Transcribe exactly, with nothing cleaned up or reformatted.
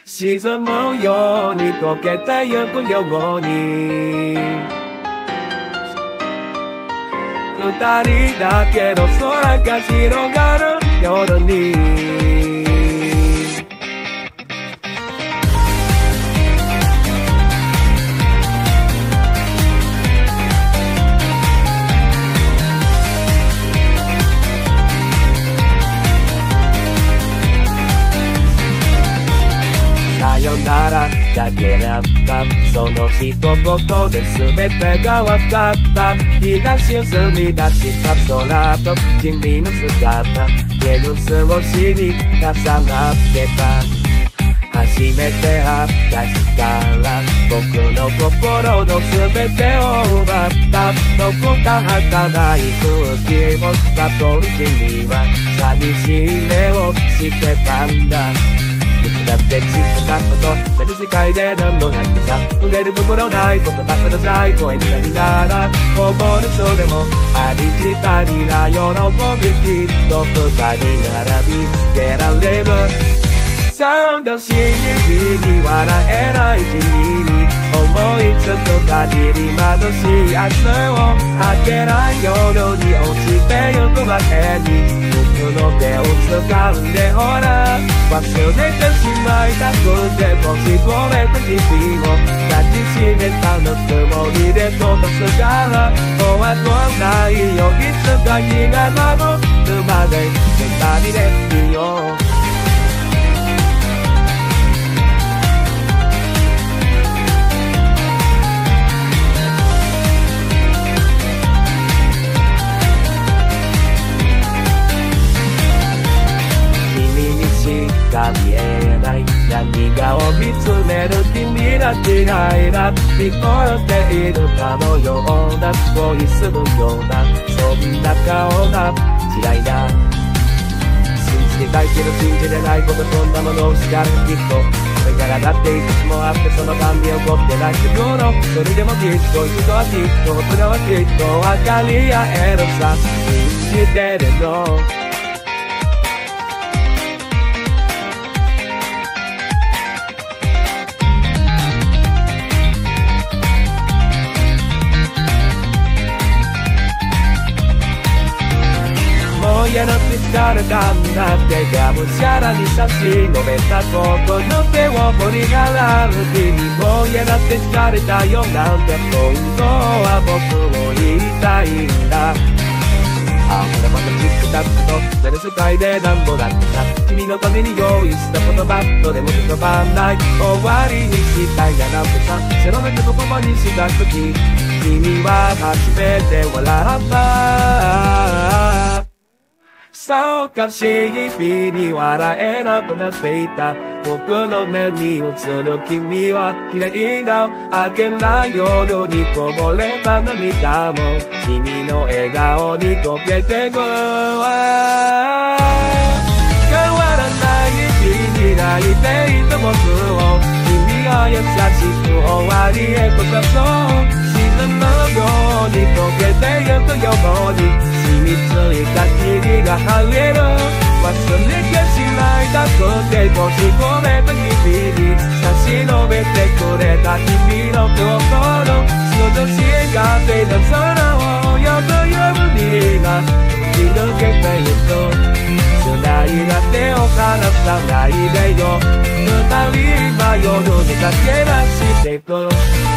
沈むように溶けてゆくように二人だけの空が広がる夜にさよならだけだったその一言で全てが分かった日が沈み出した空と君の姿手の過ごしに重なってた初めて会った日から僕の心の全てを奪ったどこか儚い空気を悟る君は寂しい目をしてたんだいつだって小さなこと目の世界で何度だってさ触れるところない言葉ください声になりならこぼれそうでもありきたりな喜びきっと二人並びつけられる探しに日に笑えない君に思いつく限り眩しい明日を明けない夜に落ちてゆくわけに僕の手を掴んでほら忘れてしまいたくて閉じ込めた日々を抱きしめたぬくもりで飛ばすから怖くないよいつか日が昇るまで二人でいようが見えない何がを見つめる君ら嫌いだ聞こえているかのような恋するようなそんな顔が嫌いだ信じてたいけど信じれないことそんなものを知られるきっとこれからだっていくつもあってその間に起こってないところそれでもきっと人はきっとそれはきっと分かり合えるさ信じてるの家の疲れたんだってがむしゃらに差し伸べたことの手を振り払う君も嫌だって疲れたよなんて本当は僕も言いたいんだあほらまたチックタックとなる世界でなんぼだってさ君のために用意した言葉とでも言葉ない終わりにしたいななんてさ背の中言葉にした時君は初めて笑ったそうかしい日に笑えなくなっていた僕の目に映る君は綺麗な明けない夜にこぼれた涙も君の笑顔に溶けてくわ変わらない日に泣いていた僕を君が優しく終わりへと誘う沈むように溶けてゆくように染みついた霧が晴れる忘れてしまいたくて閉じ込めた日々に差し伸べてくれた君の心涼しがっていた空をよく夜にが吹き抜けてゆく繋いだ手を離さないでよ二人は夜に駆け出していく